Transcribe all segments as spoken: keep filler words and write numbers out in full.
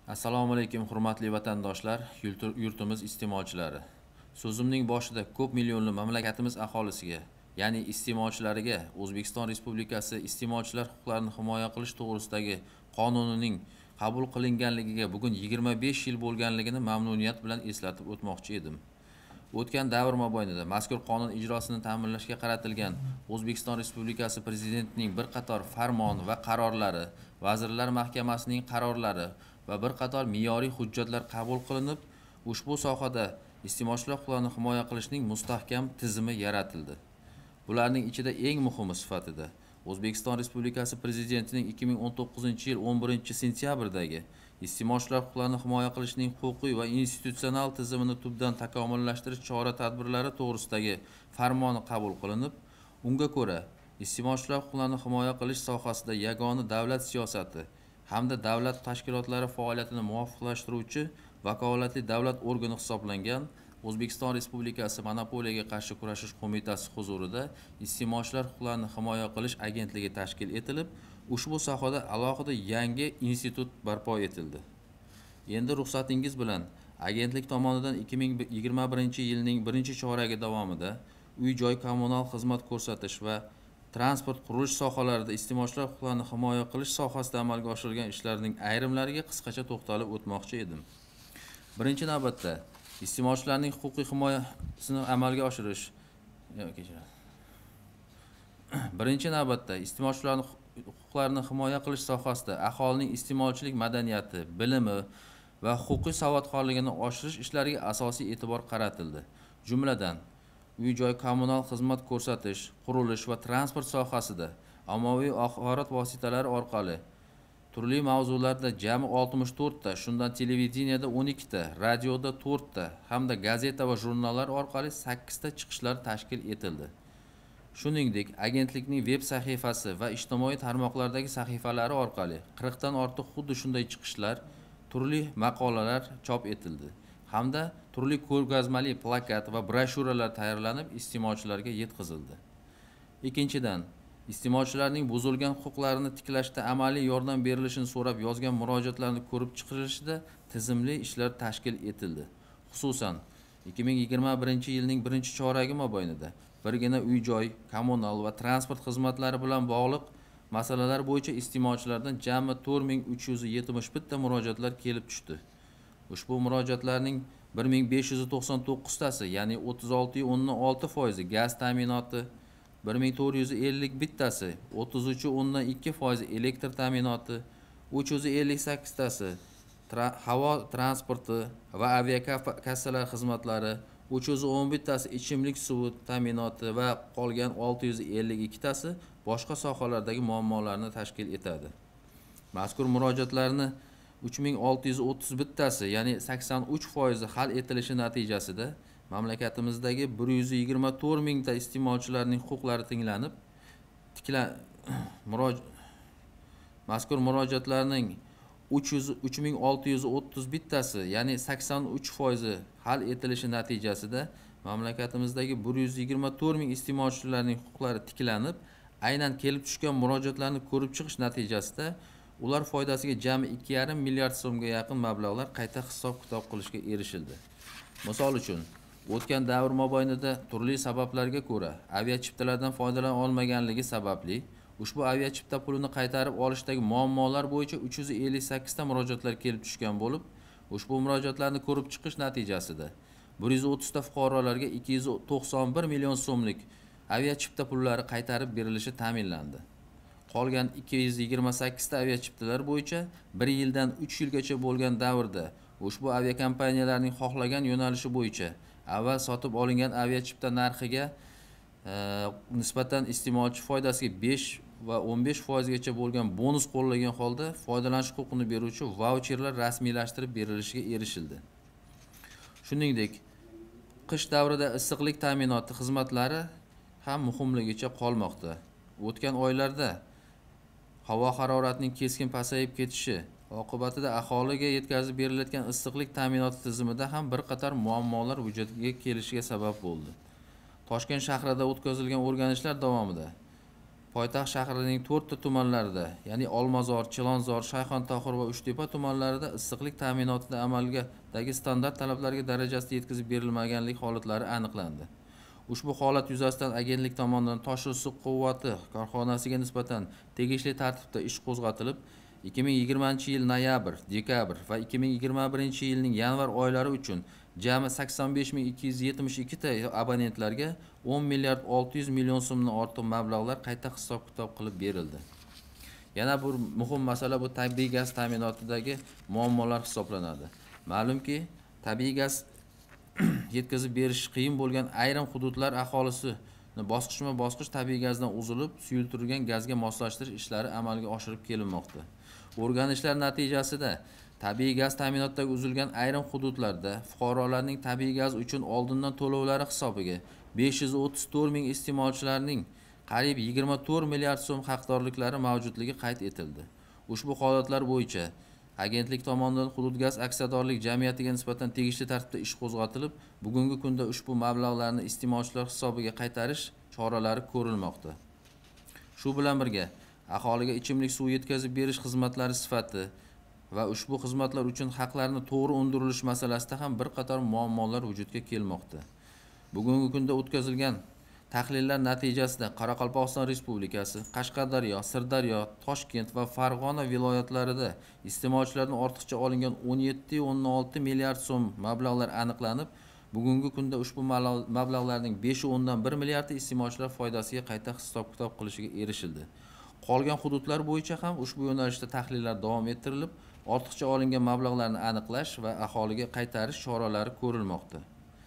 Assalomu alaykum hurmatli vatandoshlar, yurtimiz iste'molchilari. So'zimning boshida ko'p millionli mamlakatimiz aholisiga, ya'ni iste'molchilariga O'zbekiston Respublikasi iste'molchilar huquqlarini himoya qilish to'g'risidagi qonunining qabul qilinganligiga bugun yigirma besh yil bo'lganligini mamnuniyat bilan eslatib o'tmoqchi edim. O'tgan davr mobaynida mazkur qonun ijrosini ta'minlashga qaratilgan O'zbekiston Respublikasi Prezidentining bir qator farmon va qarorlari, Vazirlar Mahkamasining qarorlari va bir qator me'yoriy hujjatlar qabul qilinib, ushbu sohada iste'molchilar huquqlarini himoya qilishning mustahkam tizimi yaratildi. Bularning ichida eng muhimi sifatida O'zbekiston Respublikasi Prezidentining ikki ming o'n to'qqizinchi yil o'n birinchi sentyabrdagi iste'molchilar huquqlarini himoya qilishning huquqiy va institutsional tizimini tubdan takomillashtirish chora-tadbirlari to'g'risidagi farmoni qabul qilinib, unga ko'ra iste'molchilar huquqlarini himoya qilish sohasida yagona davlat siyosati hamda davlat tashkilotlari faoliyatini muvofiqlashtiruvchi vakolatli davlat organi hisoblangan O'zbekiston Respublikasi Monopoliyaga qarshi kurashish qo'mitasi huzurida iste'molchilar huquqlarini himoya qilish agentligi tashkil etilib, ushbu sohada alohida yangi institut barpo etildi. Endi ruxsatingiz bilan agentlik tomonidan ikki ming yigirma birinchi yilning birinchi choragi davomida uy-joy kommunal xizmat ko'rsatish va transport qurilish sohalarida iste'molchilar huquqlarini himoya qilish sohasida amalga oshirilgan ishlarning ayrimlariga qisqacha to'xtalib o'tmoqchi edim. Birinchi navbatda iste'molchilarning huquqiy himoyasini amalga oshirish Birinchi navbatda iste'molchilarning huquqlarini himoya qilish sohasida aholining iste'molchilik madaniyati, bilimi va huquqiy savodxonligini oshirish ishlariga asosiy e'tibor qaratildi. Jumladan, uy-joy kommunal xizmat ko'rsatish, qurilish va transport sohasida ommaviy axborot vositalari orqali turli mavzularda jami oltmish to'rtta, shundan televideniyada o'n ikkita, radioda to'rtta hamda gazeta va jurnallar orqali sakkizta chiqishlar tashkil etildi. Shuningdek, agentlikning veb sahifasi va ijtimoiy tarmoqlardagi sahifalari orqali qirq dan ortiq xuddi shunday chiqishlar, turli maqolalar chop etildi hamda turli ko'rgazmali plakat va broshuralar tayyorlanib iste'molchilarga yetkazildi. Ikkinchidan, iste'molchilarning buzilgan huquqlarini tiklashda amaliy yordam berilishini so'rab yozgan murojaatlarni ko'rib chiqilishida tizimli ishlar tashkil etildi. Xususan, ikki ming yigirma birinchi yilning birinchi choragi mobaynida birgina uy-joy, kommunal va transport xizmatlari bilan bog'liq masalalar bo'yicha iste'molchilardan jami to'rt ming uch yuz yetmish bir ta murojaatlar kelib tushdi. Ushbu murojaatlarning bir ming besh yuz to'qson to'qqiz tasi, ya'ni o'ttiz olti nuqta o'n olti foizi gaz ta'minoti, bir ming to'rt yuz ellik bir tasi, o'ttiz uch nuqta o'n ikki foizi elektr ta'minoti, uch yuz ellik sakkiz tasi tra havo transporti va aviakassalar xizmatlari, uch yuz o'n bir tasi ichimlik suvi ta'minoti va qolgan olti yuz ellik ikki tasi boshqa sohalardagi muammolarni tashkil etadi. Mazkur murojaatlarni uch ming olti yuz o'ttiz bir tasi, ya'ni sakson uch foizi hal etilishi natijasida mamlakatimizdagi bir yuz yigirma to'rt mingta iste'molchilarning huquqlari tinglanib, tikla muroj mazkur murojaatlarning uch ming olti yuz o'ttiz bir tasi, ya'ni sakson uch foizi hal etilishi natijasida mamlakatimizdagi bir yuz yigirma to'rt ming iste'molchilarning huquqlari tiklanib, aynan kelib tushgan murojaatlarni ko'rib chiqish natijasida ular foydasiga jami ikki yarim milliard so'mga yaqin mablag'lar qayta hisob-kitob qilishga erishildi. Misol uchun, o'tgan davr mobaynida turli sabablarga ko'ra aviachiptalardan foydalana olmaganligi sababli ushbu aviachipta pulini qaytarib olishdagi muammolar bo'yicha uch yuz ellik sakkiz ta murojaatlar kelib tushgan bo'lib, ushbu murojaatlarni ko'rib chiqish natijasida bir yuz o'ttiz ta fuqarolarga ikki yuz to'qson bir million so'mlik aviachipta pullari qaytarib berilishi ta'minlandi. Qolgan ikki yuz yigirma sakkiz ta aviachiptalar bo'yicha bir yildan uch yilgacha bo'lgan davrda ushbu aviakompaniyalarning xohlagan yo'nalishi bo'yicha avval sotib olingan aviachipta narxiga e, nisbatan iste'molchi foydasiga besh va o'n besh foizgacha bo'lgan bonus qo'llagan holda foydalanish huquqini beruvchi vaucherlar rasmiylashtirib berilishiga erishildi. Shuningdek, qish davrida issiqlik ta'minoti xizmatlari ham muhimligicha qolmoqda. O'tgan oylarda havo haroratining keskin pasayib ketishi oqibatida aholiga yetkazib berilayotgan issiqlik ta'minoti tizimida ham bir qator muammolar vujudga kelishiga sabab bo'ldi. Toshkent shahrida o'tkazilgan o'rganishlar davomida poytaxt shahrining to'rtta tumanlarida, ya'ni Olmazor, Chilonzor, Shayxontohur va Uchtepa tumanlarida issiqlik ta'minotida amaldagi standart talablarga darajasida yetkazib berilmaganlik holatlari aniqlandi. Ushbu holat yuzasidan agentlik tomonidan Toshsuv quvvati korxonasiga nisbatan tegishli tartibda ish qo'zg'atilib, ikki ming yigirmanchi yil noyabr, dekabr va ikki ming yigirma birinchi yilning yanvar oylari uchun jami sakson besh ming ikki yuz yetmish ikki ta abonentlarga o'n milliard olti yuz million so'mdan ortiq mablag'lar qayta hisob-kitob qilib berildi. Yana bir muhim masala bu tabiiy gaz ta'minotidagi muammolar hisoblanadi. Ma'lumki, tabiiy gaz yetkazib berish qiyin bo'lgan ayrim hududlar aholisini bosqichma-bosqich tabiiy gazdan uzilib, suyultirilgan gazga moslashtirish ishlari amalga oshirib kelinmoqda. O'rganishlar natijasida tabiiy gaz ta'minotidagi uzilgan ayrim hududlarda fuqarolarning tabiiy gaz uchun oldindan to'lovlari hisobiga besh yuz o'ttiz to'rt ming iste'molchilarning qariyb yigirma to'rt milliard so'm haqdorliklari mavjudligi qayd etildi. Ushbu holatlar bo'yicha agentlik tomonidan hudud gaz aksiyadorlik jamiyatiga nisbatan tegishli tartibda ish qo'zg'atilib, bugungi kunda ushbu mablag'larni iste'molchilar hisobiga qaytarish choralari ko'rilmoqda. Shu bilan birga aholiga ichimlik suvi yetkazib berish xizmatlari sifati va ushbu xizmatlar uchun haqlarni to'g'ri undirilish masalasida ham bir qator muammolar vujudga kelmoqda. Bugungi kunda o'tkazilgan tahlillar natijasida Qoraqalpog'iston Respublikasi, Qashqadaryo, Sirdaryo, Toshkent va Farg'ona viloyatlarida iste'molchilardan ortiqcha olingan o'n yetti o'n olti milliard so'm mablag'lar aniqlanib, bugungi kunda ushbu mablag'larning besh o'ndan bir milliardi iste'molchilar foydasiga qayta hisob-kitob qilishiga erishildi. Qolgan hududlar bo'yicha ham ushbu yo'nalishda tahlillar davom ettirilib, ortiqcha olingan mablag'larni aniqlash va aholiga qaytarish choralari ko'rilmoqda.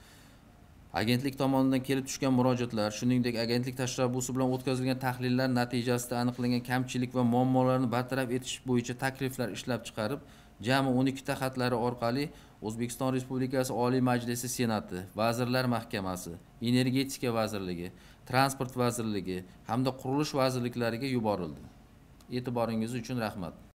Agentlik tomonidan kelib tushgan murojaatlar, shuningdek agentlik tashabbusi bilan o'tkazilgan tahlillar natijasida aniqlangan kamchilik va muammolarni bartaraf etish bo'yicha takliflar ishlab chiqarib, jami o'n ikki ta xatlari orqali O'zbekiston Respublikasi Oliy Majlisi Senati, Vazirlar Mahkamasi, Energetika vazirligi, Transport vazirligi hamda qurilish vazirliklariga yuborildi. E'tiboringiz uchun rahmat.